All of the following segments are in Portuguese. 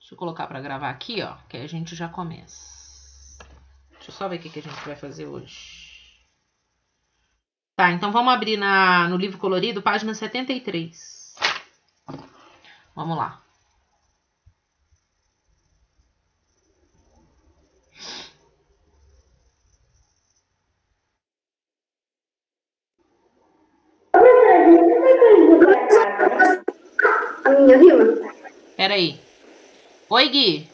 Deixa eu colocar para gravar aqui, ó, que aí a gente já começa. Deixa eu só ver o que a gente vai fazer hoje. Tá, então vamos abrir no livro colorido, página 73. Vamos lá. A minha rima? Peraí. Oi, Gui.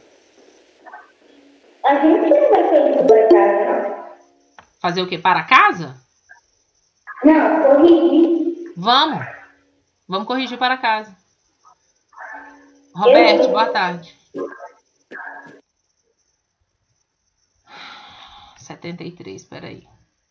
A gente não vai fazer para casa. Fazer o quê? Para casa? Não, corrigir. Vamos. Vamos corrigir para casa. Roberto, boa tarde. 73, peraí.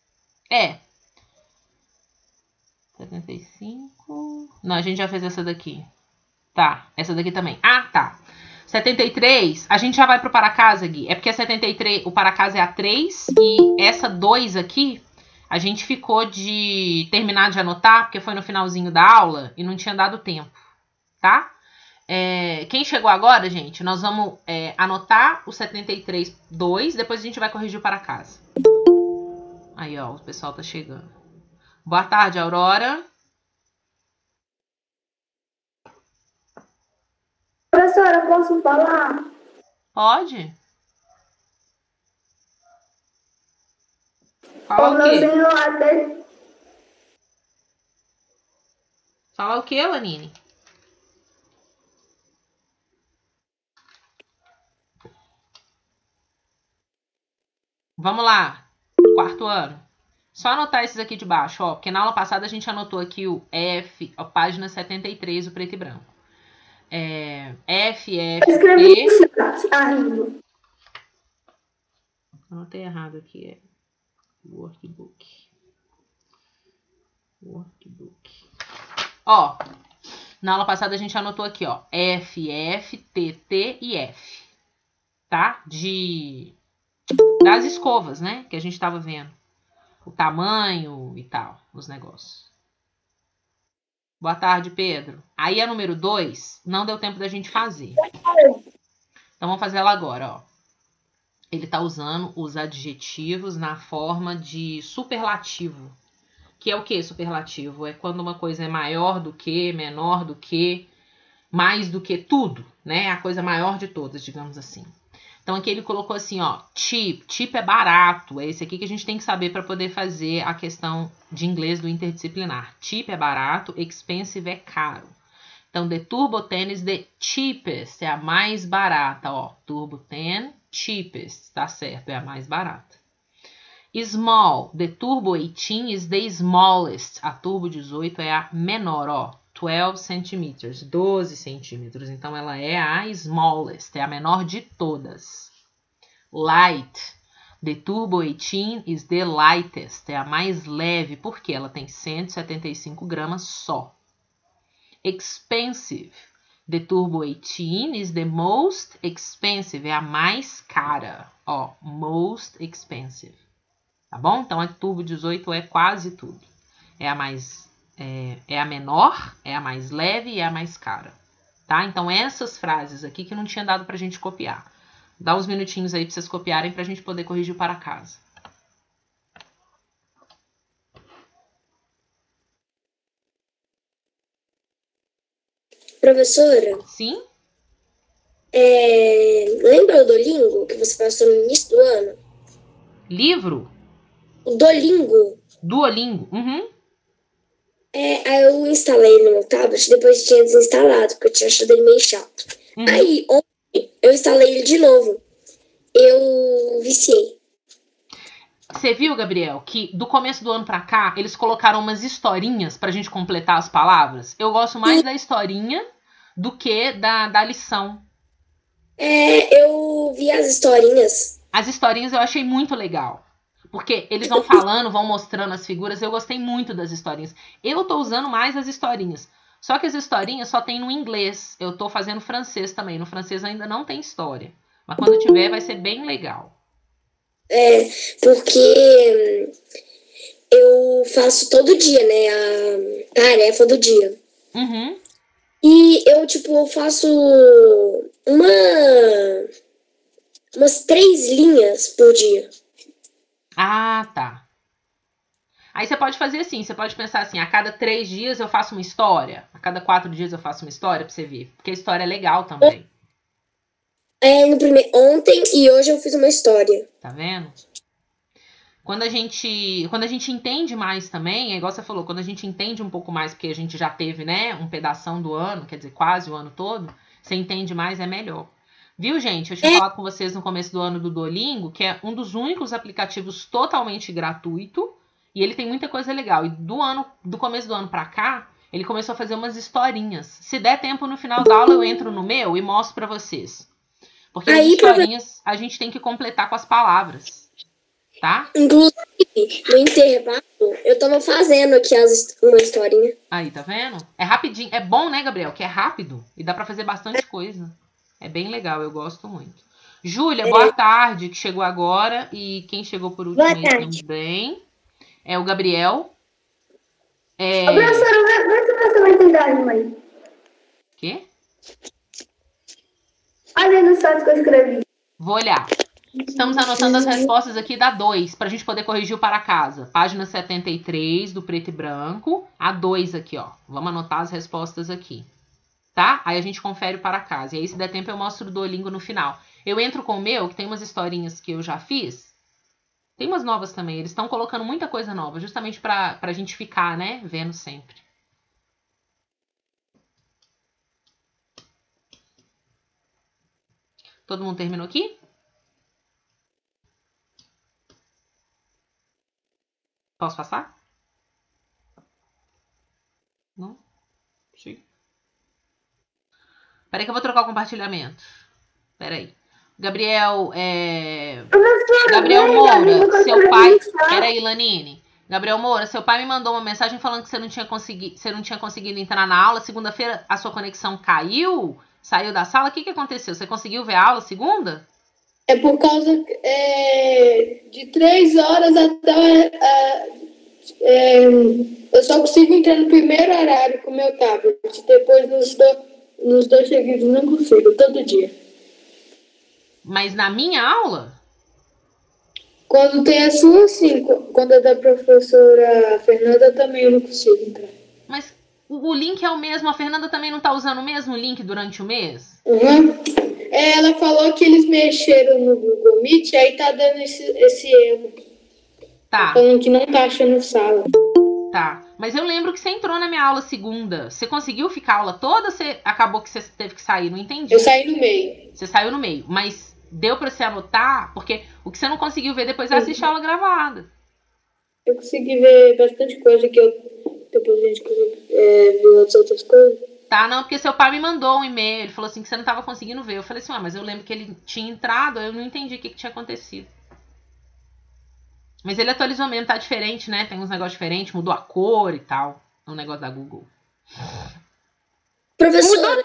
75. Não, a gente já fez essa daqui. Tá, essa daqui também. Ah, tá. 73, a gente já vai pro para casa, Gui. É porque a 73, o para casa é a 3 e essa 2 aqui, a gente ficou de terminar de anotar, porque foi no finalzinho da aula e não tinha dado tempo, tá? Quem chegou agora, gente, nós vamos anotar o 73, 2, depois a gente vai corrigir o para casa. Aí, ó, o pessoal tá chegando. Boa tarde, Aurora. Professora, posso falar? Pode? Fala o quê? Fala o quê, Lanine? Vamos lá. Quarto ano. Só anotar esses aqui de baixo, ó. Porque na aula passada a gente anotou aqui o F, a página 73, o preto e branco. F, Escrevi T. Anotei errado aqui. Workbook. Ó, na aula passada a gente anotou aqui, ó. F, T, T e F. Tá? Das escovas, né? Que a gente tava vendo. O tamanho e tal, os negócios. Boa tarde, Pedro. Aí a número 2, não deu tempo da gente fazer. Então vamos fazer ela agora, ó. Ele tá usando os adjetivos na forma de superlativo. Que é o que superlativo? É quando uma coisa é maior do que, menor do que, mais do que tudo, né? A coisa maior de todas, digamos assim. Então aqui ele colocou assim, ó, cheap. Cheap é barato. É esse aqui que a gente tem que saber para poder fazer a questão de inglês do interdisciplinar. Cheap é barato, expensive é caro. Então, the Turbo 10 is the cheapest, é a mais barata, ó. Turbo 10, cheapest, tá certo, é a mais barata. Small, the Turbo 18 is the smallest, a Turbo 18 é a menor, ó. 12 centímetros, 12 centímetros. Então, ela é a smallest, é a menor de todas. Light, the Turbo 18 is the lightest, é a mais leve, porque ela tem 175 gramas só. Expensive, the Turbo 18 is the most expensive, é a mais cara. Ó, most expensive. Tá bom? Então, a Turbo 18 é quase tudo. É a mais... É a menor, é a mais leve e é a mais cara, tá? Então, essas frases aqui que não tinha dado pra gente copiar. Dá uns minutinhos aí pra vocês copiarem pra gente poder corrigir para casa. Professora? Sim? Lembra o Duolingo que você passou no início do ano? Livro? O Duolingo. Duolingo? Uhum. Aí eu instalei ele no meu tablet, depois tinha desinstalado, porque eu tinha achado ele meio chato. Uhum. Aí, ontem, eu instalei ele de novo. Eu viciei. Você viu, Gabriel, que do começo do ano pra cá, eles colocaram umas historinhas pra gente completar as palavras? Eu gosto mais da historinha do que da lição. Eu vi as historinhas. As historinhas eu achei muito legal. Porque eles vão falando, vão mostrando as figuras. Eu gostei muito das historinhas. Eu tô usando mais as historinhas. Só que as historinhas só tem no inglês. Eu tô fazendo francês também. No francês ainda não tem história. Mas quando tiver, vai ser bem legal. Porque eu faço todo dia, né? A tarefa do dia. Uhum. E eu, faço uma umas 3 linhas por dia. Ah, tá. Aí você pode fazer assim, você pode pensar assim, a cada 3 dias eu faço uma história, a cada 4 dias eu faço uma história pra você ver, porque a história é legal também. Ontem e hoje eu fiz uma história. Tá vendo? Quando a gente entende mais também, é igual você falou, quando a gente entende um pouco mais, porque a gente já teve, né, um pedação do ano, quer dizer, quase o ano todo, você entende mais, é melhor. Viu, gente? Eu tinha falado com vocês no começo do ano do Duolingo, que é um dos únicos aplicativos totalmente gratuito, e ele tem muita coisa legal. E do começo do ano pra cá, ele começou a fazer umas historinhas. Se der tempo no final da aula, eu entro no meu e mostro pra vocês. Porque as historinhas a gente tem que completar com as palavras, tá? Inclusive, no intervalo, eu tava fazendo aqui uma historinha. Aí, tá vendo? É rapidinho. É bom, né, Gabriel? Que é rápido e dá pra fazer bastante coisa. É bem legal, eu gosto muito. Júlia, boa tarde, que chegou agora. E quem chegou por último aí também é o Gabriel. Ô, professora, vê se você vai entender a rima aí. Quê? Olha aí no site que eu escrevi. Vou olhar. Estamos anotando as respostas aqui da 2, pra gente poder corrigir o para casa. Página 73 do preto e branco. A 2 aqui, ó. Vamos anotar as respostas aqui. Tá? Aí a gente confere o para casa. E aí, se der tempo, eu mostro o Duolingo no final. Eu entro com o meu, que tem umas historinhas que eu já fiz. Tem umas novas também. Eles estão colocando muita coisa nova, justamente pra gente ficar, né? Vendo sempre. Todo mundo terminou aqui? Posso passar? Não? Sim. Peraí que eu vou trocar o compartilhamento. Peraí. Gabriel Moura, seu pai... Peraí, Lanine. Gabriel Moura, seu pai me mandou uma mensagem falando que você não tinha conseguido entrar na aula. Segunda-feira a sua conexão caiu? Saiu da sala? O que aconteceu? Você conseguiu ver a aula segunda? É por causa de 3 horas até... eu só consigo entrar no primeiro horário com o meu tablet. Depois, nos dois seguidos, não consigo, todo dia. Mas na minha aula? Quando tem a sua, sim. Quando é da professora Fernanda, também eu não consigo entrar. Mas o link é o mesmo? A Fernanda também não tá usando o mesmo link durante o mês? Uhum. Ela falou que eles mexeram no Google Meet, aí tá dando esse erro. Tá. Falando que não tá achando sala. Tá. Mas eu lembro que você entrou na minha aula segunda. Você conseguiu ficar a aula toda ou você acabou que você teve que sair? Não entendi. Eu saí no meio. Você saiu no meio. Mas deu pra você anotar? Porque o que você não conseguiu ver depois é assistir a aula gravada. Eu consegui ver bastante coisa que depois a gente viu as outras coisas. Tá, não, porque seu pai me mandou um e-mail. Ele falou assim que você não tava conseguindo ver. Eu falei assim, mas eu lembro que ele tinha entrado. Eu não entendi o que tinha acontecido. Mas ele atualizou mesmo, tá diferente, né? Tem uns negócios diferentes, mudou a cor e tal. É um negócio da Google. Professora.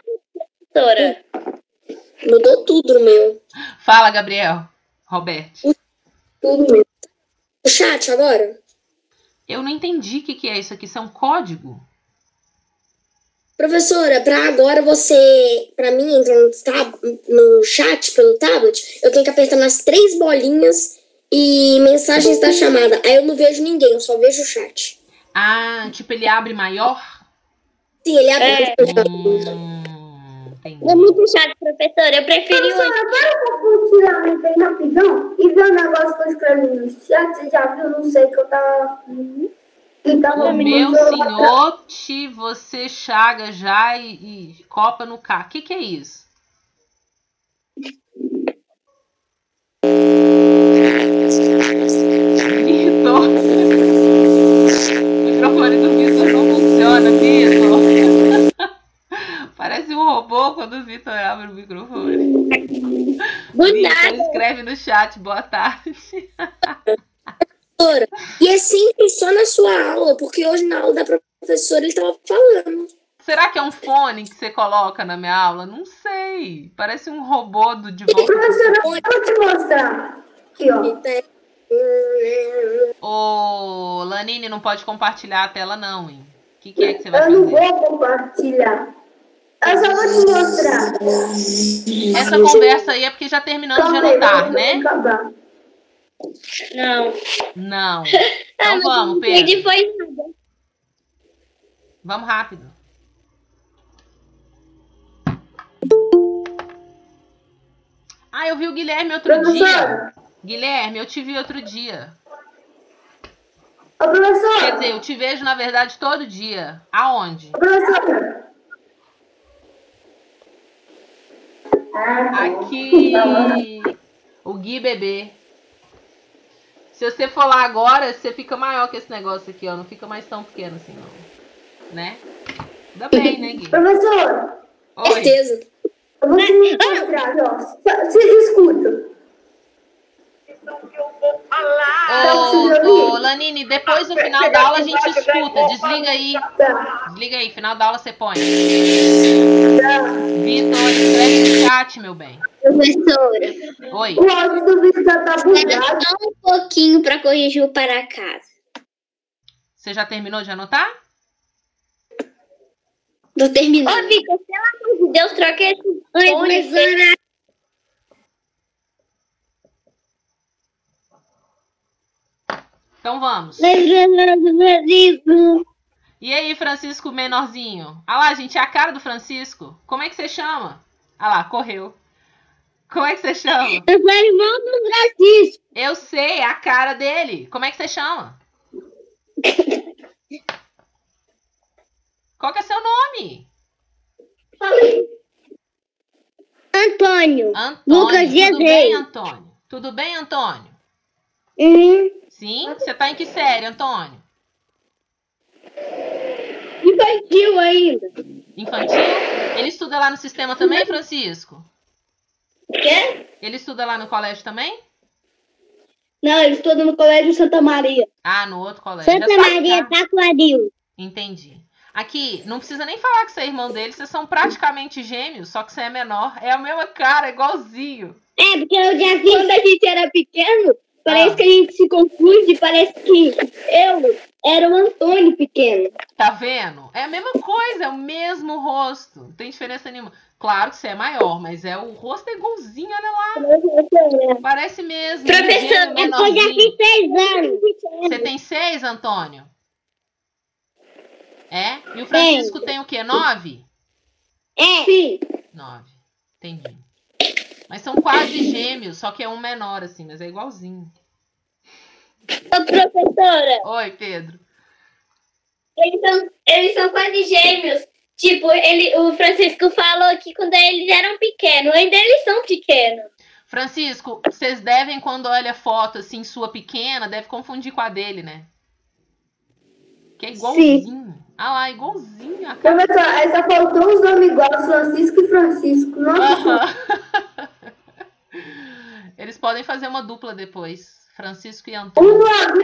Mudou tudo no meu. Fala, Gabriel. Roberto. Tudo mesmo. O chat agora? Eu não entendi o que é isso aqui. Isso é um código? Professora, pra mim entrar no chat pelo tablet, eu tenho que apertar nas 3 bolinhas e mensagens da chamada. Aí eu não vejo ninguém, eu só vejo o chat. Ah, tipo, ele abre maior? Sim, ele abre. Entendi. É muito chato, professora. Eu preferi hoje. Para um compartilhamento bem rapidão e ver o negócio que eu escrevi no chat. Você já viu? Não sei que eu tava... O meu senhor, você chaga já e copa no K. O que é isso? Vitor. O microfone do Vitor não funciona, Vitor. Parece um robô quando o Vitor abre o microfone. Vitor escreve no chat, boa tarde. E é sempre só na sua aula, porque hoje na aula da professora ele tava falando. Será que é um fone que você coloca na minha aula? Não sei. Parece um robô do de volta. Professora, eu vou te mostrar. Aqui, ó. Ô, Lanine, não pode compartilhar a tela não, hein? O que é que você vai fazer? fazer? Eu não vou compartilhar. Eu só vou te mostrar. Essa conversa aí é porque já terminamos de anotar, né? Não. Não. Então vamos, Pedro. Ele foi nada. Vamos rápido. Ah, eu vi o Guilherme outro dia. Professora. Guilherme, eu te vi outro dia. Ô, professora. Quer dizer, eu te vejo, na verdade, todo dia. Aonde? Ô, professora. Aqui. O Gui Bebê. Se você for lá agora, você fica maior que esse negócio aqui, ó. Não fica mais tão pequeno assim, não. Né? Ainda bem, né, Gui? Professora. Oi. Certeza. Eu vou te mostrar, ó. Você escuta. Ô, Lanine, depois no final da aula a gente escuta. Desliga aí. Tá. Desliga aí. Final da aula você põe. Tá. Vitor, escreve no chat, meu bem. Professora, Oi. O áudio do vídeo já tá bugado. só um pouquinho para corrigir o para casa. Você já terminou de anotar? Tô terminando. Ô, Vitor, pelo amor de Deus, troca esse fone. Então vamos. E aí, Francisco menorzinho? Ah lá, gente, é a cara do Francisco. Como é que você chama? Ah lá, correu. Como é que você chama? Eu sou irmão do Francisco. Eu sei, é a cara dele. Como é que você chama? Qual que é seu nome? Antônio. Antônio. Lucas Tudo Jesus. bem, Antônio? Tudo bem, Antônio? Uhum. Sim? Você tá em que série, Antônio? Infantil ainda. Infantil? Ele estuda lá no sistema também, Francisco? Quê? Ele estuda lá no colégio também? Não, ele estuda no Colégio Santa Maria. Ah, no outro colégio. Santa Já sabe, Maria, tá? Taquaril. Entendi. Aqui, não precisa nem falar que você é irmão dele, vocês são praticamente gêmeos, só que você é menor. É a mesma cara, igualzinho. É, porque eu já vi quando a gente era pequeno, parece que a gente se confunde, parece que eu era o Antônio pequeno. Tá vendo? É a mesma coisa, é o mesmo rosto. Não tem diferença nenhuma. Claro que você é maior, mas o rosto é igualzinho, olha lá. Parece mesmo. Professor, eu já fiz 6 anos. Você tem 6, Antônio? É? E o Francisco tem o quê? 9? É. Sim. 9. Entendi. Mas são quase gêmeos, só que é um menor, assim, mas é igualzinho. Ô, professora, Oi, Pedro. eles são quase gêmeos. Tipo, o Francisco falou que quando eles eram pequenos, ainda eles são pequenos. Francisco, vocês devem, quando olha foto assim, sua pequena, deve confundir com a dele, né? Que é igualzinho. Ah lá, igualzinho. A cara. Professor, aí só faltou os nomes iguais, Francisco e Francisco. Nossa. Eles podem fazer uma dupla depois. Francisco e Antônio.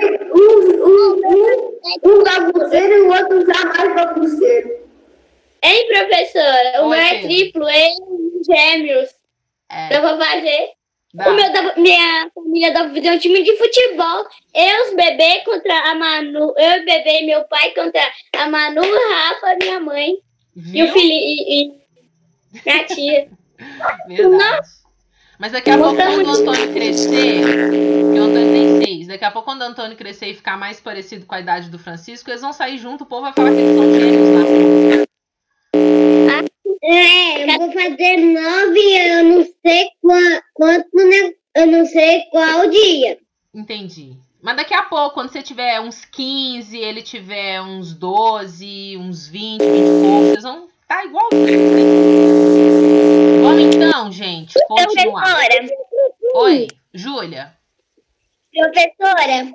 Um bagunceiro e o outro jamais bagunceiro. Hein, professora? O Oi, meu é Pedro. triplo, gêmeos. É, Eu vou fazer. dá. Minha família dá fazer um time de futebol. Eu, os bebês contra a Manu. Eu, o bebê e meu pai contra a Manu, o Rafa, minha mãe. Viu? E o Felipe e minha tia. Verdade. Mas daqui a pouco, quando o Antônio crescer, que o Antônio tem 6, daqui a pouco, quando o Antônio crescer e ficar mais parecido com a idade do Francisco, eles vão sair junto, o povo vai falar que eles são gêmeos na rua. Eu vou fazer 9, eu não sei quanto, né? Eu não sei qual dia. Entendi. Mas daqui a pouco, quando você tiver uns 15, ele tiver uns 12, uns 20, 20 e pouco, vocês vão estar igualzinho. Vamos então, gente, continuar. Professora, Oi, Júlia. professora,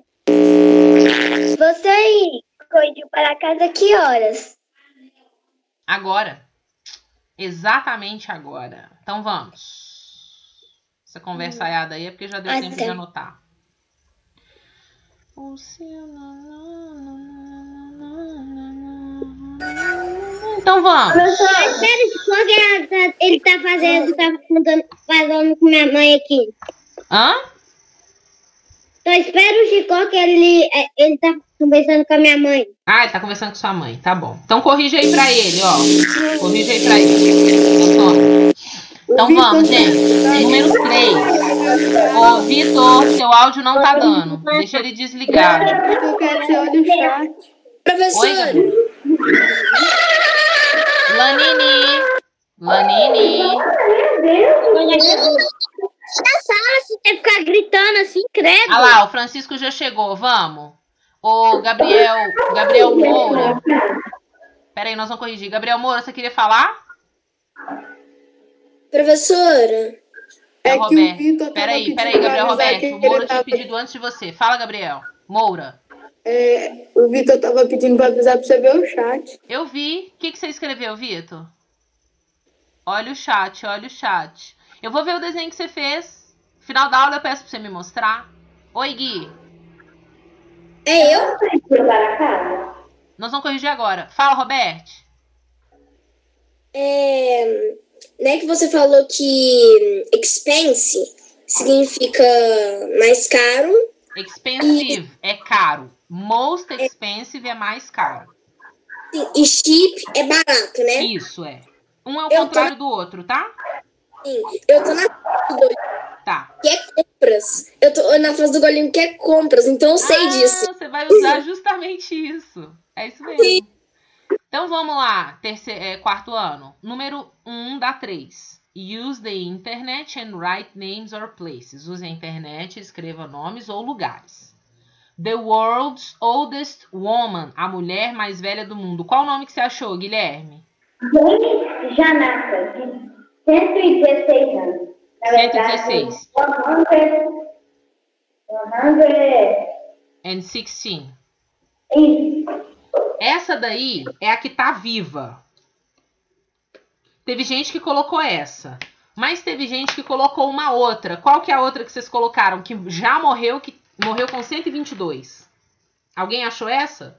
você corrigiu para casa que horas? Agora. Exatamente agora. Então vamos. Essa conversaiada aí é porque já deu tempo de anotar. Então vamos. Professora, espera de qual ele tá falando com minha mãe aqui. Hã? Então espera o Chicó que ele tá conversando com a minha mãe. Ah, ele tá conversando com sua mãe. Tá bom. Então corrige aí pra ele, ó. Corrige aí pra ele. Então, toma. Então vamos, gente. Número 3. Ô, Vitor, seu áudio não tá dando. Deixa ele desligado. Eu quero que você olhe o chat. Professor, Oi, Gabi. Lanini. Na sala, você tem que ficar gritando assim, credo. Ah lá, o Francisco já chegou. Vamos. Ô, Gabriel Moura. Peraí, nós vamos corrigir. Gabriel Moura, você queria falar? professora, É que Roberto. o Vitor tava Peraí, pedindo Gabriel pra avisar Roberto. que O Moura ele tinha tava... pedido antes de você. Fala, Gabriel. Moura. O Vitor tava pedindo pra avisar pra você ver o chat. Eu vi. O que você escreveu, Vitor? Olha o chat, olha o chat. Eu vou ver o desenho que você fez. Final da aula eu peço pra você me mostrar. Oi, Gui. é eu? Nós vamos corrigir agora. Fala, Roberto. Né, que você falou que expense significa mais caro. Expensive é caro. Most expensive é mais caro. E cheap é barato, né? Isso é. Um é o Eu tô contrário do outro, tá? Sim, eu tô na fase do golinho Tá. que é compras. Eu tô na fase do golinho que é compras, então eu sei disso. Você vai usar justamente isso. É isso mesmo. Sim. Então vamos lá. Quarto ano. Número 1 dá 3. Use the internet and write names or places. Use a internet e escreva nomes ou lugares. The world's oldest woman. A mulher mais velha do mundo. Qual o nome que você achou, Guilherme? Janata, de 116 anos. 116. 116. Isso. Essa daí é a que tá viva. Teve gente que colocou essa. Mas teve gente que colocou uma outra. Qual que é a outra que vocês colocaram? Que já morreu, que morreu com 122. Alguém achou essa?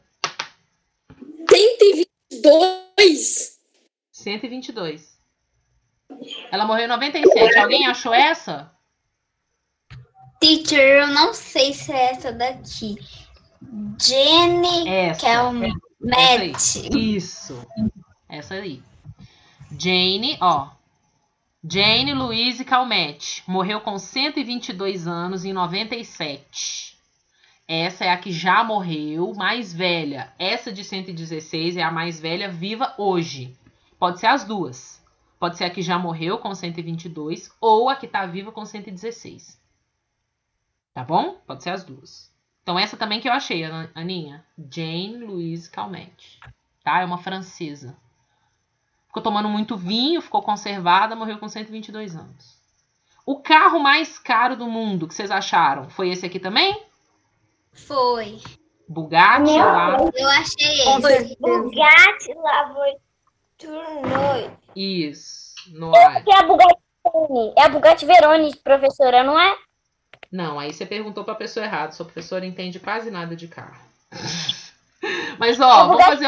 122? 122. Ela morreu em 97. Alguém achou essa? Teacher, eu não sei se é essa daqui. Jenny Essa. Calmette. Isso. Essa aí. Jane, ó. Jane Louise Calmette. Morreu com 122 anos em 97. Essa é a que já morreu, mais velha. Essa de 116 é a mais velha viva hoje. Pode ser as duas. Pode ser a que já morreu com 122 ou a que tá viva com 116. Tá bom? Pode ser as duas. Então essa também que eu achei, Aninha. Jane Louise Calmette. Tá? É uma francesa. Ficou tomando muito vinho, ficou conservada, morreu com 122 anos. O carro mais caro do mundo, que vocês acharam? Foi esse aqui também? Foi. Bugatti lá. Eu achei Com ele. certeza. Bugatti Lavatournoy. Isso. Não é. Que é a Bugatti Verone. É a Bugatti Verone, professora, não é? Não, aí você perguntou pra pessoa errada. Sua professora entende quase nada de carro. Mas, ó, vamos fazer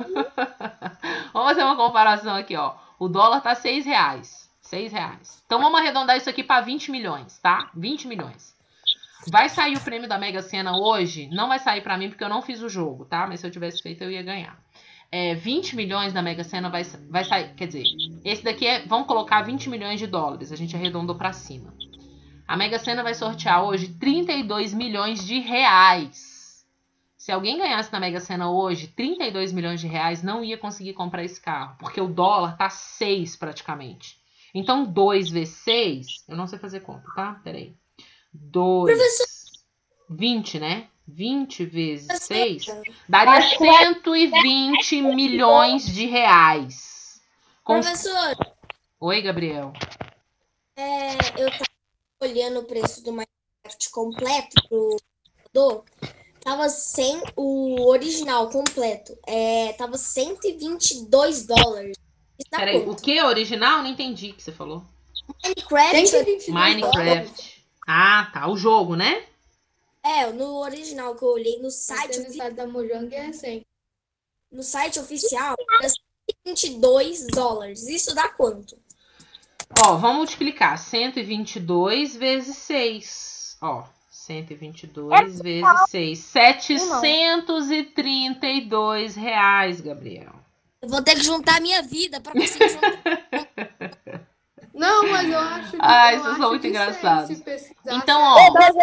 uma comparação aqui, ó. O dólar tá R$6. R$6. Então, vamos arredondar isso aqui para 20 milhões, tá? 20 milhões. Vai sair o prêmio da Mega Sena hoje? Não vai sair para mim porque eu não fiz o jogo, tá? Mas se eu tivesse feito, eu ia ganhar. 20 milhões da Mega Sena vai sair. Quer dizer, esse daqui vamos colocar 20 milhões de dólares. A gente arredondou para cima. A Mega Sena vai sortear hoje 32 milhões de reais. Se alguém ganhasse na Mega Sena hoje 32 milhões de reais, não ia conseguir comprar esse carro. Porque o dólar tá 6 praticamente. Então, 2 vezes 6... Eu não sei fazer conta, tá? Peraí. 2... 20, né? 20 vezes 6... Daria 120 milhões de reais. Professor, Oi, Gabriel. eu tava olhando o preço do Minecraft completo pro computador. Tava sem o original completo. Tava 122 dólares. Isso dá Peraí, quanto? o que? Original? Não entendi o que você falou. Minecraft? Minecraft. Ah, tá. O jogo, né? No original que eu olhei no site, No site da Mojang é 100. no site oficial, era 122 dólares. Isso dá quanto? Ó, vamos multiplicar. 122 vezes 6. Ó, 122 vezes 6. R$732, Gabriel. Eu vou ter que juntar a minha vida pra conseguir juntar. Não, mas eu acho que. Ai, eu vocês acho são muito que engraçados. se pesquisar, Então, se- ó.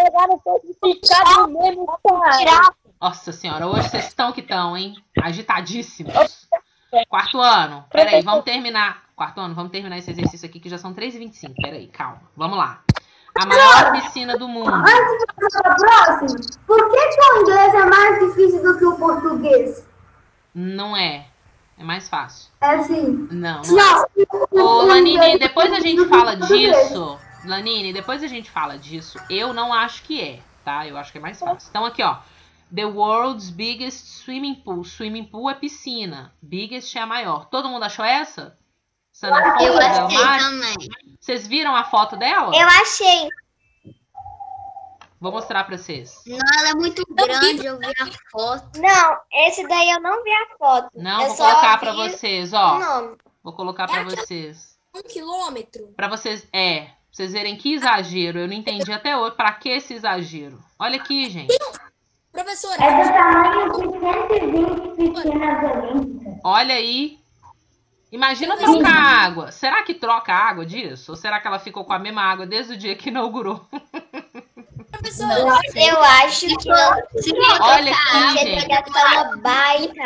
Tirar. Nossa senhora, hoje vocês estão que estão, hein? Agitadíssimos. Quarto ano. Peraí, vamos terminar. Quarto ano, vamos terminar esse exercício aqui que já são 3h25. Peraí, calma. Vamos lá. A maior piscina do mundo. Antes de passar para o próximo, por que o inglês é mais difícil do que o português? Não é. É mais fácil. É assim. Não. Não. Ô, Lanini, inglês depois a gente do que o fala português. disso. Lanini, depois a gente fala disso. Eu não acho que é, tá? Eu acho que é mais fácil. Então, aqui, ó. The world's biggest swimming pool. Swimming pool é piscina. Biggest é a maior. Todo mundo achou essa? Sana Eu Fonda, achei Delmar? também. Vocês viram a foto dela? Eu achei. Vou mostrar pra vocês. Não, ela é muito grande, eu vi a foto. Não, esse daí eu não vi a foto. Não, eu vou só colocar vi pra vocês, o ó. nome. Vou colocar pra vocês. 1 quilômetro. Pra vocês, pra vocês verem que exagero. Eu não entendi até hoje. Pra que esse exagero? Olha aqui, gente. Professora, É do tamanho de 120 piscinas olímpicas. Olha aí. Imagina trocar água. Será que troca água disso? Ou será que ela ficou com a mesma água desde o dia que inaugurou? professora, Eu acho que não. Olha aqui, Você gente. vai gastar uma baita.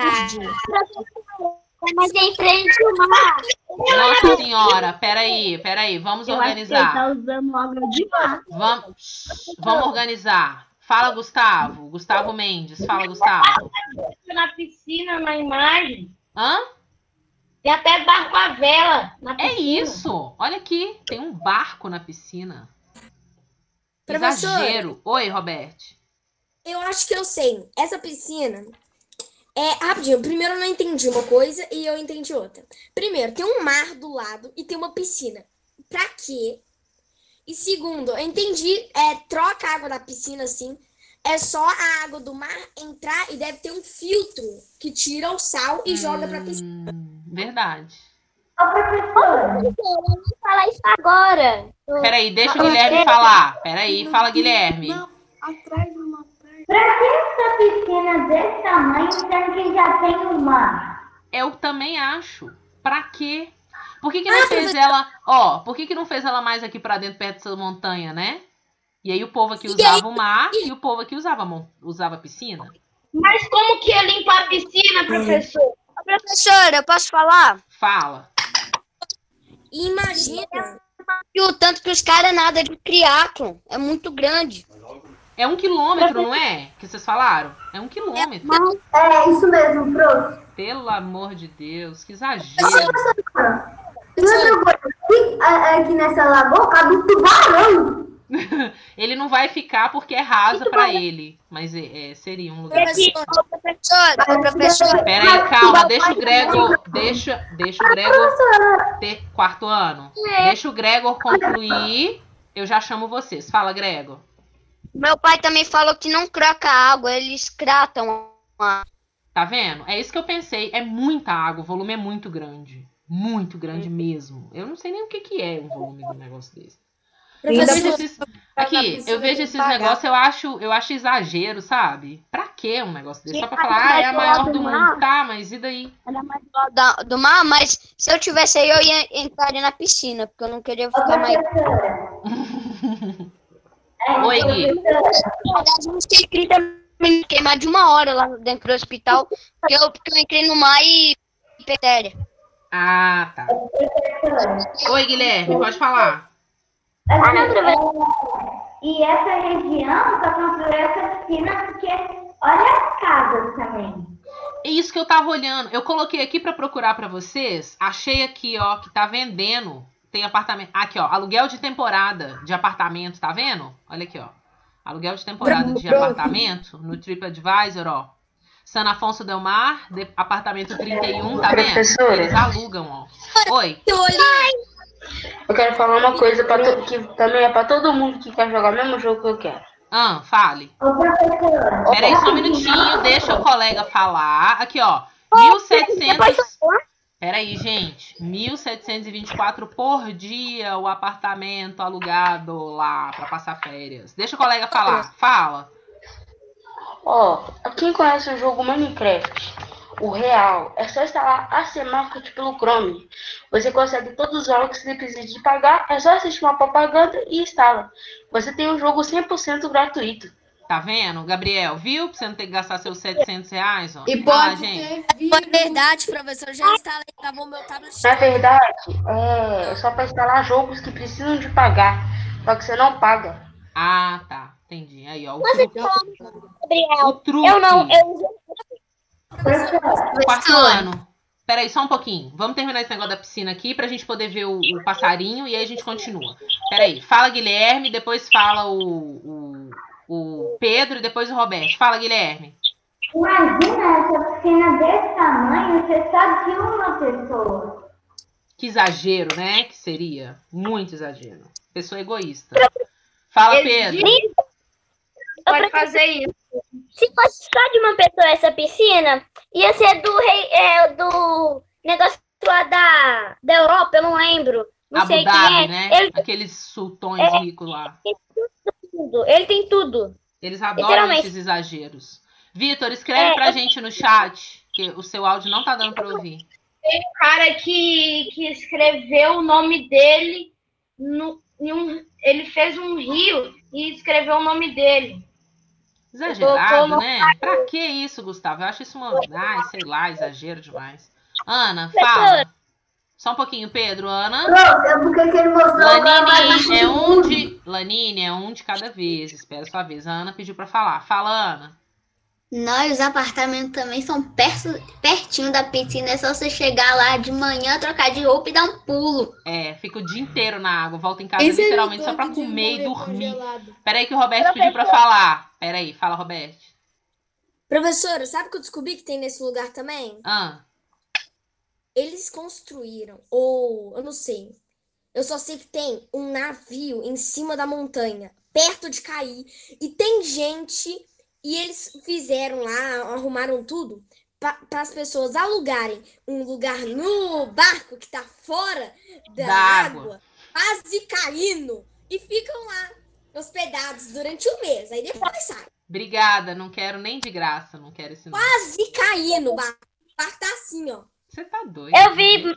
Mas em frente ao mar. Nossa senhora, peraí. Vamos organizar. usando água de mar. Vamos organizar. Fala, Gustavo. Gustavo Mendes. Fala, Gustavo. Na piscina, na imagem, Hã? tem até barco a vela na piscina. É isso. Olha aqui. Tem um barco na piscina. Professora. Exagero. Oi, Roberto. eu acho que eu sei. Essa piscina rapidinho. Primeiro eu não entendi uma coisa e eu entendi outra. Primeiro, tem um mar do lado e tem uma piscina. Pra quê? E segundo, eu entendi, troca a água da piscina assim. É só a água do mar entrar e deve ter um filtro que tira o sal e joga pra piscina. Verdade. Ô, professora, Eu vou falar isso agora. Peraí, deixa o Guilherme falar. Peraí, fala, Guilherme. Não, atrás do mar. pra que essa piscina desse tamanho, sendo que já tem um mar? Eu também acho. Pra quê? Por que não fez ela... Ó, por que não fez ela mais aqui pra dentro, perto dessa montanha, né? E aí o povo aqui usava o mar e o povo aqui usava a piscina. Mas como que ia limpar a piscina, professor? Professora, eu posso falar? Fala. Imagina. E o tanto que os caras nadam de triatlon. É muito grande. É 1 quilômetro, não é? Que vocês falaram? É 1 quilômetro. É isso mesmo, prof. Pelo amor de Deus, que exagero. E outra coisa, aqui nessa lagoa cabe um tubarão. Ele não vai ficar porque é rasa pra ele. Mas seria um lugar. Professora. Pera aí, calma. Deixa o Gregor ter quarto ano. Deixa o Gregor concluir. Eu já chamo vocês. Fala, Gregor. Meu pai também falou que não croca água, eles cratam. Tá vendo? É isso que eu pensei. É muita água. O volume é muito grande. Muito grande mesmo. Eu não sei nem o que é um volume de um negócio desse. Eu vejo esses negócios, eu acho exagero, sabe? Pra que um negócio desse? Só pra falar, é a maior do mundo. Tá, mas e daí? Era mais do mar, mas se eu tivesse aí, eu ia entrar na piscina, porque eu não queria ficar mais. Oi, Gui. Na verdade, eu fiquei 30 minutos, fiquei mais de 1 hora lá dentro do hospital, porque eu entrei no mar e bactéria. Ah, tá. Oi, Guilherme, pode falar. E essa região só construiu essa piscina porque olha as casas também. É isso que eu tava olhando. Eu coloquei aqui pra procurar pra vocês. Achei aqui, ó, que tá vendendo. Tem apartamento. Aqui, ó, aluguel de temporada de apartamento, tá vendo? Olha aqui, ó. Aluguel de temporada de apartamento no TripAdvisor, ó. San Afonso del Mar, apartamento 31, tá vendo? Professora. Eles alugam, ó. Oi. Eu quero falar uma coisa que também é pra todo mundo que quer jogar o mesmo jogo que eu quero. Fale. Ô, professora. Peraí só um minutinho, deixa o colega falar. Aqui, ó. 1.700... Peraí, gente. 1.724 por dia o apartamento alugado lá pra passar férias. Deixa o colega falar. Fala. Ó, quem conhece o jogo Minecraft, o real, é só instalar AC Market pelo Chrome. Você consegue todos os jogos que você precisa de pagar, é só assistir uma propaganda e instala. Você tem um jogo 100% gratuito. Tá vendo, Gabriel? Viu? Pra você não ter que gastar seus R$700, ó. E Ah lá, pode gente. ter vírus. É verdade, professor. Já instalei, tava o meu tablet. Na verdade, é só para instalar jogos que precisam de pagar, só que você não paga. Ah, tá. Entendi. Aí, ó. O Você truque. como, O Gabriel? truque. Eu não, eu Quarto ano. Peraí, só um pouquinho. Vamos terminar esse negócio da piscina aqui pra gente poder ver o passarinho e aí a gente continua. Peraí, fala Guilherme, depois fala o Pedro e depois o Roberto. Fala, Guilherme. Imagina essa piscina desse tamanho, você só de uma pessoa. Que exagero, né? Que seria. Muito exagero. Pessoa egoísta. Fala, Pedro. pode fazer isso. Se fosse só de uma pessoa essa piscina, ia ser do negócio lá da Europa, eu não lembro. Não Abu sei Dhabi, quem é. né? Ele Aqueles sultões ricos lá. tem tudo. Ele tem tudo. Eles adoram Literalmente. esses exageros. Vitor, escreve pra gente no chat, que o seu áudio não tá dando pra ouvir. Tem um cara que escreveu o nome dele ele fez um rio e escreveu o nome dele. Exagerado, né? Pra que isso, Gustavo? Eu acho isso uma... Ai, sei lá, exagero demais. Ana, fala. Só um pouquinho, Pedro. Ana. É porque ele mostrou Lanine é um de cada vez. Espera a sua vez. A Ana pediu pra falar. Fala, Ana. Nós, os apartamentos também são pertinho da piscina. É só você chegar lá de manhã, trocar de roupa e dar um pulo. É, fica o dia inteiro na água. Volta em casa literalmente só pra comer e dormir. Peraí que o Roberto pediu pra falar. Peraí, fala, Roberto. Professora, sabe o que eu descobri que tem nesse lugar também? Eles construíram, ou eu não sei. Eu só sei que tem um navio em cima da montanha, perto de cair. E tem gente, e eles fizeram lá, arrumaram tudo, para as pessoas alugarem um lugar no barco que tá fora da água, quase caindo. E ficam lá, hospedados durante um mês. Aí depois saem. Obrigada, não quero nem de graça, não quero esse nome. Quase caindo, o barco tá assim, ó. Você tá doido. Eu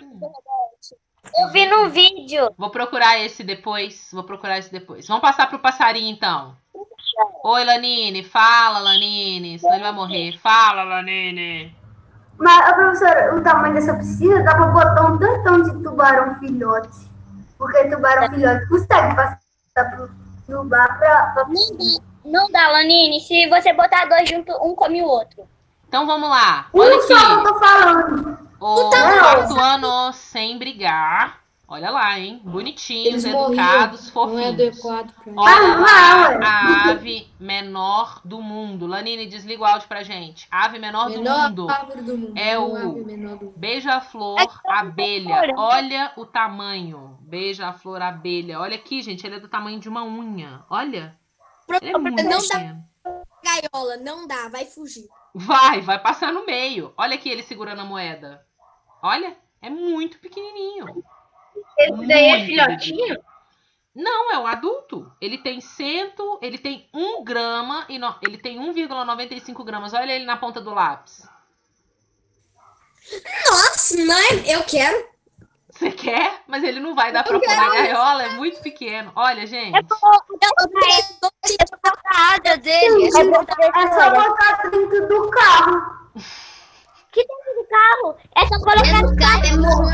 vi no vídeo. Vou procurar esse depois. Vamos passar pro passarinho, então. Oi, Lanine. Fala, Lanine. Senão ele vai morrer. Fala, Lanine. Mas, professora, o tamanho dessa piscina dá pra botar um tantão de tubarão filhote. Porque tubarão filhote consegue passar no bar pra piscina. Não dá, Lanine. Se você botar dois juntos, um come o outro. Então vamos lá. Olha aqui. Eu tô falando. O quarto ano sem brigar. Olha lá, hein? Bonitinhos, educados, fofinhos. Olha lá a ave menor do mundo. Lanine, desliga o áudio pra gente. Ave menor do mundo é o beija-flor abelha. Olha o tamanho. Beija-flor abelha. Olha aqui, gente. Ele é do tamanho de uma unha. Olha. Ele é muito pequeno. Gaiola, não dá, vai fugir. Vai passar no meio. Olha aqui ele segurando a moeda. Olha, é muito pequenininho. Esse daí é filhotinho? Não, é um adulto. Ele tem 1 grama e ele tem 1,95 gramas. Olha ele na ponta do lápis. Nossa, mãe, eu quero. Você quer? Mas ele não vai dar pra pôr na gaiola, é muito pequeno. Olha, gente. É só botar dentro do carro. Que dentro do carro? É só colocar no carro.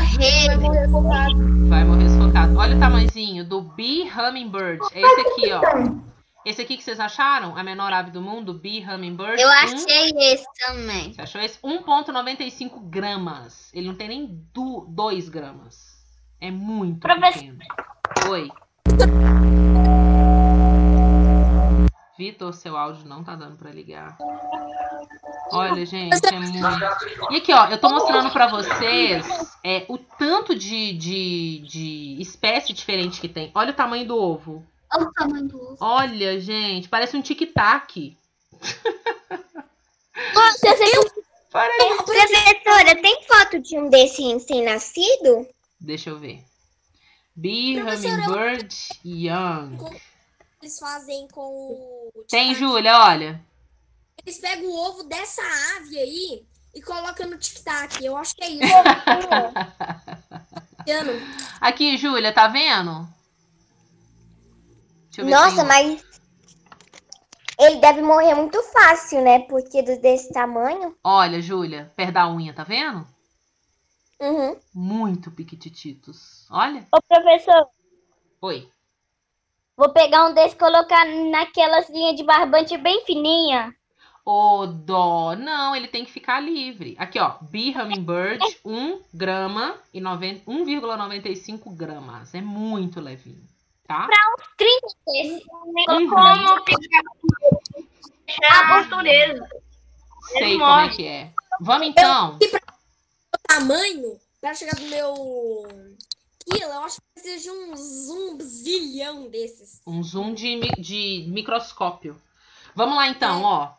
Vai morrer sufocado. Olha o tamanhozinho do Bee Hummingbird. É esse aqui, ó. Esse aqui que vocês acharam? A menor ave do mundo, Bee Hummingbird. Eu achei esse também. Você achou esse? 1,95 gramas. Ele não tem nem 2 gramas. É muito pequeno. Oi. Vitor, seu áudio não tá dando pra ligar. Olha, gente, é muito... E aqui, ó, eu tô mostrando pra vocês o tanto de espécie diferente que tem. Olha o tamanho do ovo. Olha o tamanho do ovo. Olha, gente, parece um tic-tac. Professora, tem foto de um desse recém-nascido? Deixa eu ver. Bee, Professora, Hummingbird, Young. Eles fazem com o... Tem, tic-tac. Júlia, olha. Eles pegam o ovo dessa ave aí e colocam no tic-tac. Eu acho que é isso. Aqui, Júlia, tá vendo? Deixa eu ver se Nossa, tem mas ele deve morrer muito fácil, né? Porque desse tamanho. Olha, Júlia, perto da unha, tá vendo? Uhum. Muito piquitititos. Olha. Ô, professor, Oi. vou pegar um desse e colocar naquelas linhas de barbante bem fininha. Ô, dó. Não, ele tem que ficar livre. Aqui, ó. Bee Hummingbird, 1 grama e 1,95 gramas. É muito levinho, tá? 30 desses. Como a postureza. Sei como é que é. Vamos então. O tamanho, para chegar do meu quilo, eu acho que precisa de um zilhão desses. Um zoom de microscópio. Vamos lá então, ó.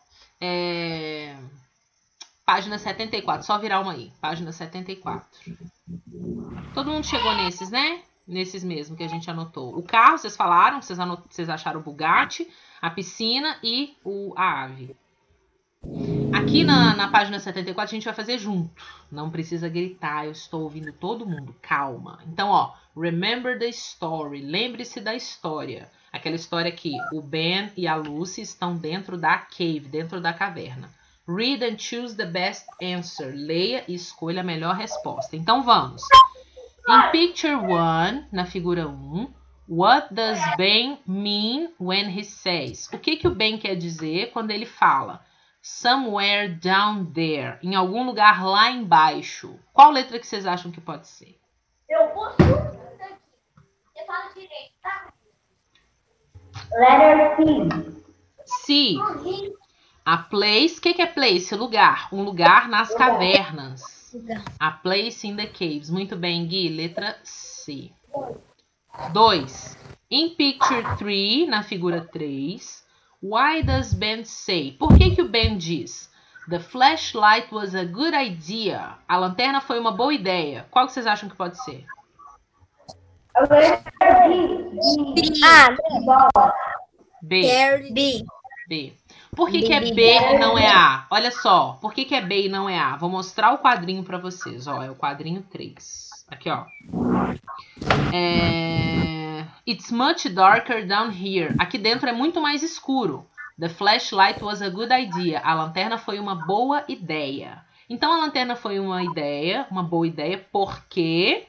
Página 74. Só virar uma aí. Página 74. Todo mundo chegou nesses, né? Nesses mesmo que a gente anotou. O carro, vocês falaram, vocês acharam o Bugatti, a piscina e a ave. Aqui na página 74 a gente vai fazer junto. Não precisa gritar, eu estou ouvindo todo mundo. Calma. Então, ó. Remember the story. Lembre-se da história. Aquela história que o Ben e a Lucy estão dentro da cave, dentro da caverna. Read and choose the best answer. Leia e escolha a melhor resposta. Então, vamos. In picture 1, na figura 1, what does Ben mean when he says? O que o Ben quer dizer quando ele fala? Somewhere down there. Em algum lugar lá embaixo. Qual letra que vocês acham que pode ser? Eu vou daqui. Você fala direito, tá? Letter C. C. A place. O que é place? Lugar. Um lugar nas cavernas. A place in the caves. Muito bem, Gui. Letra C. 2. In picture 3, na figura 3. Why does Ben say? Por que o Ben diz? The flashlight was a good idea. A lanterna foi uma boa ideia. Qual que vocês acham que pode ser? B. B. Por que é B e não é A? Olha só. Por que é B e não é A? Vou mostrar o quadrinho para vocês. Ó, é o quadrinho 3. Aqui, ó. It's much darker down here. Aqui dentro é muito mais escuro. The flashlight was a good idea. A lanterna foi uma boa ideia. Então, a lanterna foi uma boa ideia, porque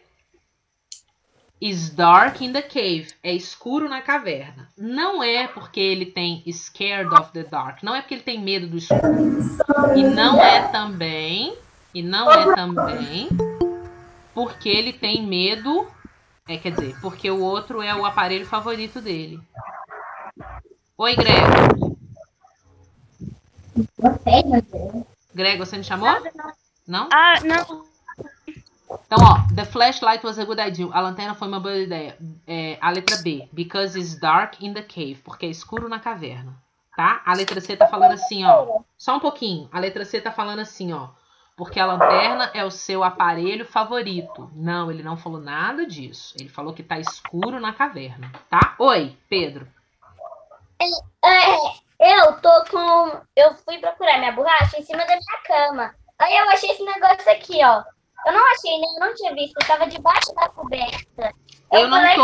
is dark in the cave. É escuro na caverna. Não é porque ele tem scared of the dark. Não é porque ele tem medo do escuro. E não é também porque ele tem medo... quer dizer, porque o outro é o aparelho favorito dele. Oi, Grego. Grego, você me chamou? Não? Ah, não. Então, ó, the flashlight was a good idea. A lanterna foi uma boa ideia. A letra B, because it's dark in the cave, porque é escuro na caverna, tá? A letra C tá falando assim, ó. Só um pouquinho. A letra C tá falando assim, ó. Porque a lanterna é o seu aparelho favorito. Não, ele não falou nada disso. Ele falou que tá escuro na caverna, tá? Oi, Pedro. Eu fui procurar minha borracha em cima da minha cama. Aí eu achei esse negócio aqui, ó. Eu não achei, né? Eu não tinha visto. Eu tava debaixo da coberta. Eu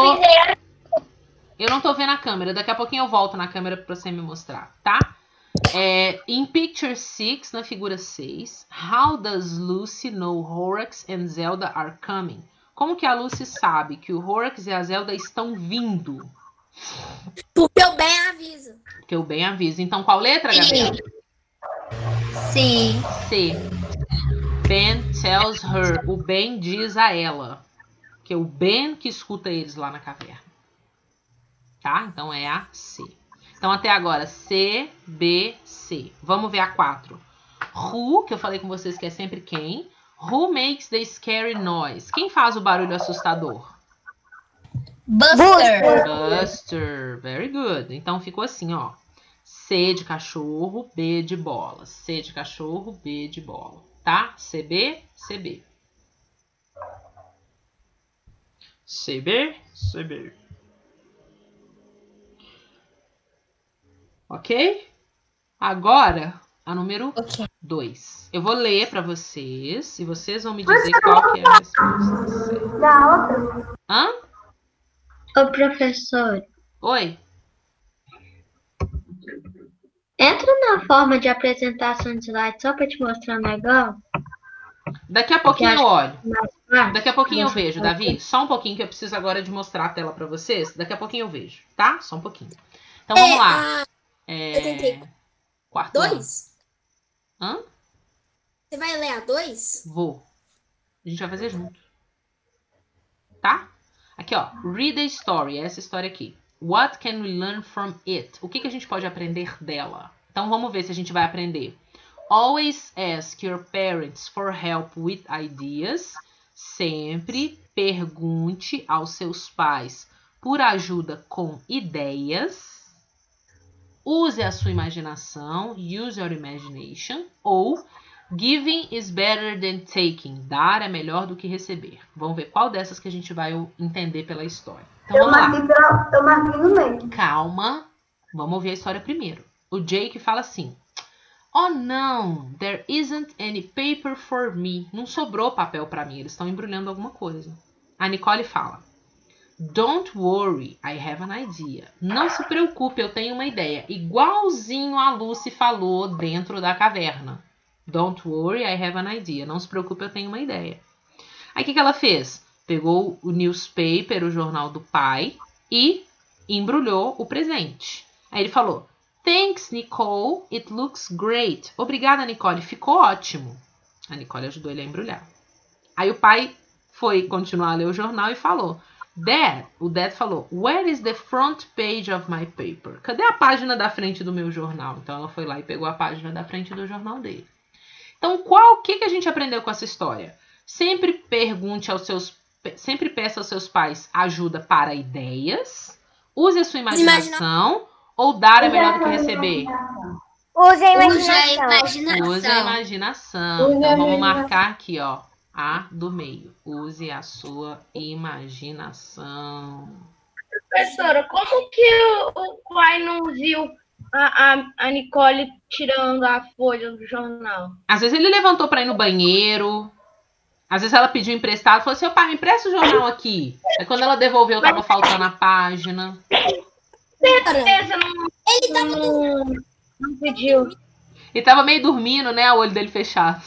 não tô vendo a câmera. Daqui a pouquinho eu volto na câmera pra você me mostrar, tá? In picture 6, na figura 6, how does Lucy know Horrocks and Zelda are coming? Como que a Lucy sabe que o Horrocks e a Zelda estão vindo? Porque o Ben avisa. Porque o Ben avisa. Então, qual letra, Gabriel? Sim. C. Ben tells her. O Ben diz a ela. Que é o Ben que escuta eles lá na caverna. Tá? Então, é a C. Então, até agora, C, B, C. Vamos ver a 4. Who, que eu falei com vocês que é sempre quem. Who makes the scary noise? Quem faz o barulho assustador? Buster. Buster. Very good. Então, ficou assim, ó. C de cachorro, B de bola. C de cachorro, B de bola. tá? CB, CB. CB, CB. Ok? Agora, a número 2. Eu vou ler para vocês e vocês vão me dizer qual que é a resposta certa. Da outra. Hã? Ô, professor, Oi? entra na forma de apresentação de slide só para te mostrar um negócio. Daqui a pouquinho eu olho. Ah, Daqui a pouquinho eu vejo, Davi. Só um pouquinho que eu preciso agora de mostrar a tela para vocês. Daqui a pouquinho eu vejo, tá? Só um pouquinho. Então vamos lá. Eu tentei. Quarto ano. 2? Hã? Você vai ler a 2? Vou. A gente vai fazer junto. Tá? Aqui, ó. Read a story. Essa história aqui. What can we learn from it? O que a gente pode aprender dela? Então vamos ver se a gente vai aprender. Always ask your parents for help with ideas. Sempre pergunte aos seus pais por ajuda com ideias. Use a sua imaginação. Use your imagination. Ou giving is better than taking. Dar é melhor do que receber. Vamos ver qual dessas que a gente vai entender pela história. Então vamos lá. Eu marquei no meio. Calma. Vamos ouvir a história primeiro. O Jake fala assim. Oh, não. There isn't any paper for me. Não sobrou papel para mim. Eles estão embrulhando alguma coisa. A Nicole fala. Don't worry, I have an idea. Não se preocupe, eu tenho uma ideia. Igualzinho a Lucy falou dentro da caverna. Don't worry, I have an idea. Não se preocupe, eu tenho uma ideia. Aí o que ela fez? Pegou o newspaper, o jornal do pai, e embrulhou o presente. Aí ele falou, Thanks, Nicole, it looks great. Obrigada, Nicole, ficou ótimo. A Nicole ajudou ele a embrulhar. Aí o pai foi continuar a ler o jornal e falou, o Dad falou, Where is the front page of my paper? Cadê a página da frente do meu jornal? Então ela foi lá e pegou a página da frente do jornal dele. Então, o que a gente aprendeu com essa história? Sempre peça aos seus pais ajuda para ideias. Use a sua imaginação. Ou dar é melhor do que receber? Use a imaginação. Use a imaginação. Então, vamos marcar aqui, ó. A do meio. Use a sua imaginação. Professora, como que o pai não viu a Nicole tirando a folha do jornal? Às vezes ele levantou para ir no banheiro. Às vezes ela pediu emprestado. Falou assim, pai, me empresta o jornal aqui. Aí quando ela devolveu, tava faltando a página. Certeza não pediu. Ele tava meio dormindo, né? O olho dele fechado.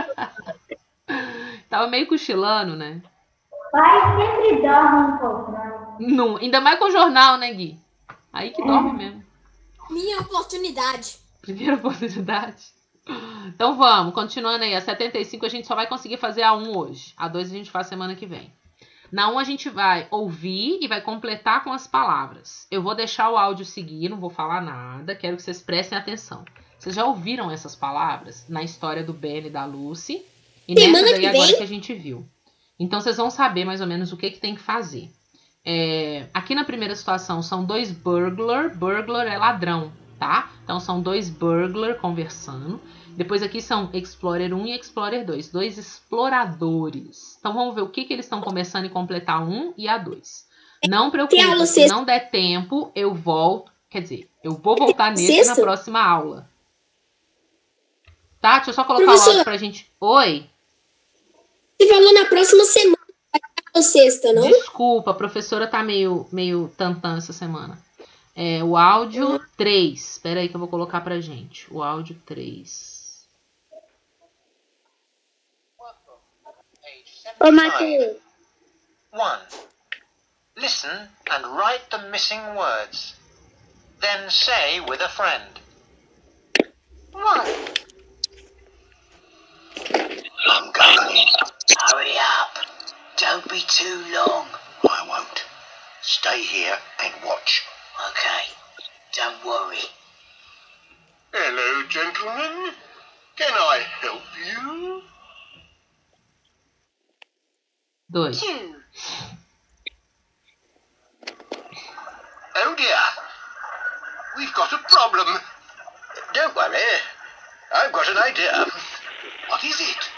Tava meio cochilando, né? Pai sempre dorme um pouco. Não, ainda mais com o jornal, né, Gui? Aí que dorme mesmo. Minha oportunidade. Primeira oportunidade. Então vamos, continuando aí. A 75 a gente só vai conseguir fazer a 1 hoje. A 2 a gente faz semana que vem. Na 1 a gente vai ouvir e vai completar com as palavras. Eu vou deixar o áudio seguir, não vou falar nada. Quero que vocês prestem atenção. Vocês já ouviram essas palavras na história do Ben e da Lucy? E nessa daí agora que a gente viu. Então vocês vão saber mais ou menos o que tem que fazer. Aqui na primeira situação são 2 burglar. Burglar é ladrão, tá? Então são 2 burglar conversando. Depois aqui são Explorer 1 e Explorer 2. 2 exploradores. Então vamos ver o que eles estão começando e completar 1 e a 2. Não preocupe, se não der tempo, eu volto. Quer dizer, eu vou voltar nesse na próxima aula. Tá? Deixa eu só colocar o áudio pra gente. Oi? Você falou na próxima semana. Vai sexta, não? Desculpa, a professora tá meio tantã essa semana. O áudio 3. Espera aí que eu vou colocar pra gente. O áudio 3. Ô, Matheus. 1. Listen and write the missing words. Then say with a friend. 1. I'm going. Hurry up. Don't be too long. I won't. Stay here and watch. Okay. Don't worry. Hello, gentlemen. Can I help you? 2. 2. Oh dear. We've got a problem. Don't worry. I've got an idea. What is it?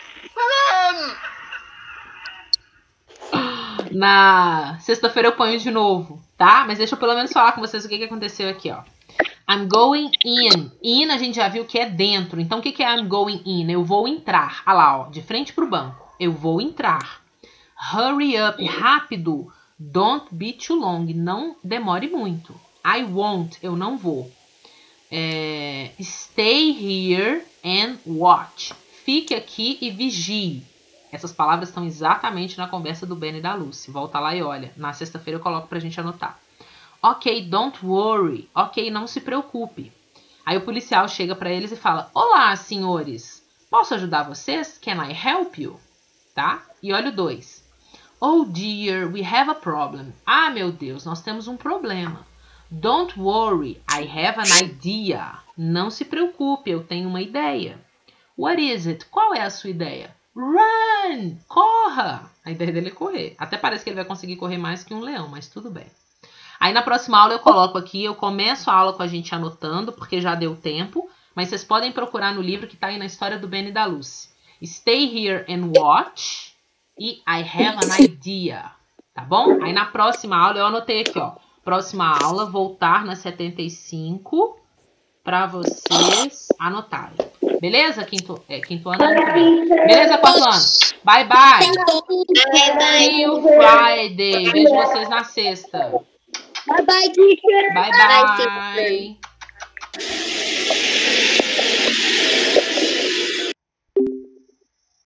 Run! Na sexta-feira eu ponho de novo, tá? Mas deixa eu pelo menos falar com vocês o que aconteceu aqui, ó. I'm going in. In a gente já viu que é dentro. Então o que é I'm going in? Eu vou entrar. Olha lá, ó, de frente pro banco. Eu vou entrar. Hurry up, rápido. Don't be too long. Não demore muito. I won't. Eu não vou. Stay here and watch. Fique aqui e vigie. Essas palavras estão exatamente na conversa do Ben e da Lucy. Volta lá e olha. Na sexta-feira eu coloco pra gente anotar. Ok, don't worry. Ok, não se preocupe. Aí o policial chega pra eles e fala: Olá, senhores. Posso ajudar vocês? Can I help you? Tá? E olha o 2. Oh dear, we have a problem. Ah, meu Deus, nós temos um problema. Don't worry, I have an idea. Não se preocupe, eu tenho uma ideia. What is it? Qual é a sua ideia? Run! Corra! A ideia dele é correr. Até parece que ele vai conseguir correr mais que um leão, mas tudo bem. Aí na próxima aula eu coloco aqui, eu começo a aula com a gente anotando, porque já deu tempo, mas vocês podem procurar no livro que tá aí na história do Ben e da Lucy. Stay here and watch e I have an idea, tá bom? Aí na próxima aula eu anotei aqui, ó. Próxima aula, voltar na 75 para vocês anotarem. Beleza, quinto ano? Beleza, quarto ano? Bye, bye. See you Friday. Vejo vocês na sexta. Bye, bye, teacher. Bye, bye.